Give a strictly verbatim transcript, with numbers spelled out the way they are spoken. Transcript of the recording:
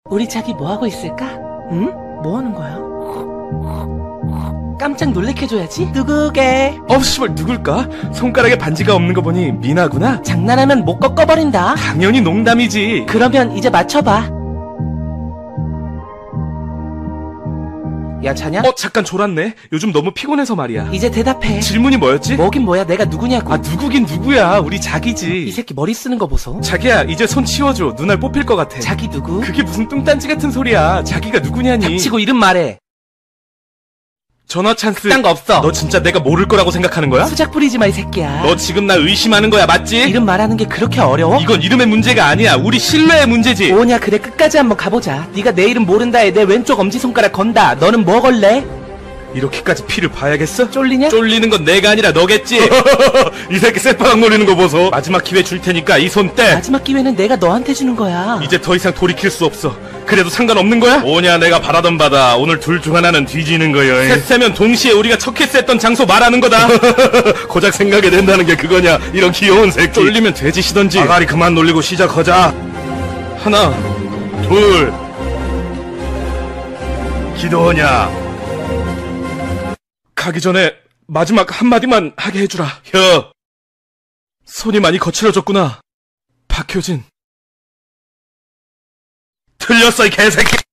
우리 자기 뭐하고 있을까? 응? 뭐하는 거야? 깜짝 놀래켜줘야지. 누구게? 어, 씨발, 누굴까? 손가락에 반지가 없는 거 보니 미나구나? 장난하면 못 꺾어버린다. 당연히 농담이지. 그러면 이제 맞춰봐. 야, 자냐? 어, 잠깐 졸았네. 요즘 너무 피곤해서 말이야. 이제 대답해. 질문이 뭐였지? 뭐긴 뭐야, 내가 누구냐고. 아, 누구긴 누구야. 우리 자기지. 이 새끼 머리 쓰는 거 보소. 자기야, 이제 손 치워줘. 눈알 뽑힐 것 같아. 자기 누구? 그게 무슨 뚱딴지 같은 소리야. 자기가 누구냐니. 닥치고 이름 말해. 전화 찬스. 딴 거 없어. 너 진짜 내가 모를 거라고 생각하는 거야? 수작 부리지 마, 이 새끼야. 너 지금 나 의심하는 거야, 맞지? 이름 말하는 게 그렇게 어려워? 이건 이름의 문제가 아니야. 우리 신뢰의 문제지. 뭐냐, 그래, 끝까지 한번 가보자. 네가 내 이름 모른다에 내 왼쪽 엄지손가락 건다. 너는 뭐 걸래? 이렇게까지 피를 봐야겠어? 쫄리냐? 쫄리는 건 내가 아니라 너겠지. 이 새끼 쇠바닥 노리는 거 보소. 마지막 기회 줄 테니까 이 손 떼. 마지막 기회는 내가 너한테 주는 거야. 이제 더 이상 돌이킬 수 없어. 그래도 상관없는 거야? 뭐냐, 내가 바라던 바다. 오늘 둘 중 하나는 뒤지는 거야. 셋 세면 동시에 우리가 첫 키스했던 장소 말하는 거다. 고작 생각이 된다는 게 그거냐, 이런 귀여운 새끼. 쫄리면 돼지시던지. 아가리 그만 놀리고 시작하자. 하나, 둘. 기도하냐. 가기 전에 마지막 한마디만 하게 해주라. 혀. 손이 많이 거칠어졌구나. 박효진. 틀렸어, 이 개새끼.